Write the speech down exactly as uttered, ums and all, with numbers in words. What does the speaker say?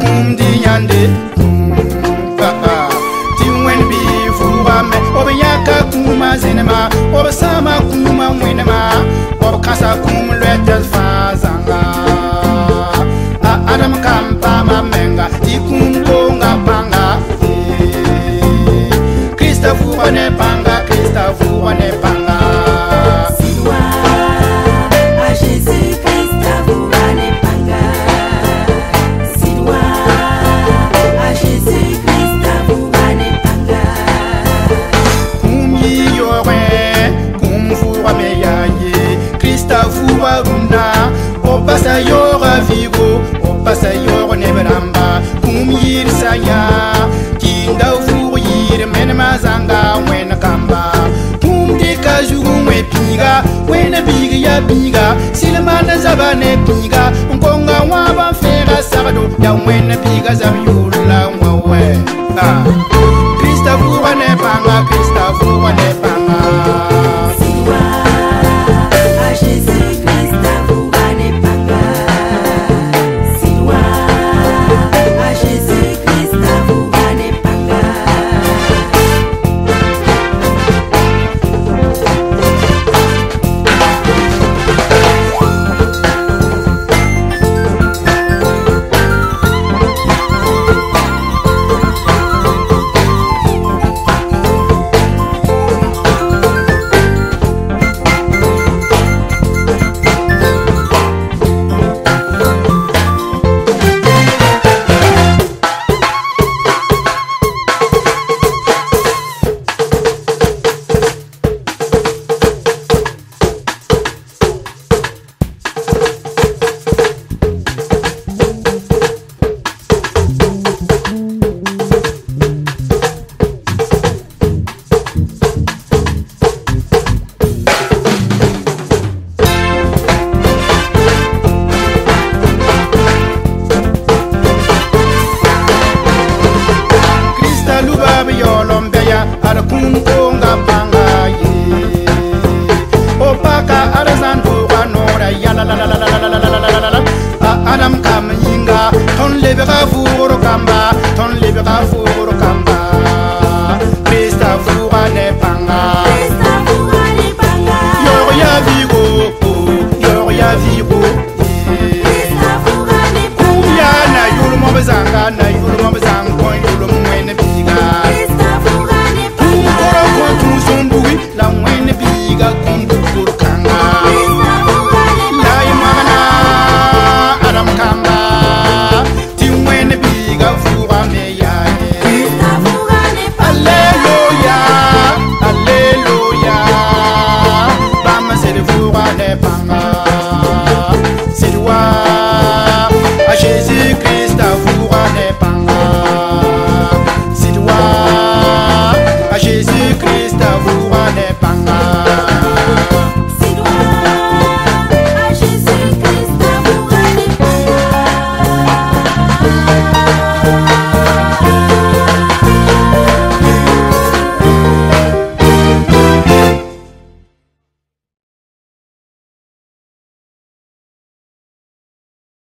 kum di yande ti wen bi fuwa me obe yaka kuma zenema obe sama kuma mwenema obe kasa kum lwetel fazanga adam kampa mamenga ti kum konga panga Krista fuwa ne panga Krista fuwa ne panga Pasa yora vigo, o pasa yora neberamba, kum yir saya, kinda ufuru yir menmazanga wena kamba, kum de kajugu we piga, wena biga ya biga, silmana zabane piga, nkonga waba fera sabado, ya wena biga zabiula wawe. Krista fuwa ne panga, Krista fuwa ne panga.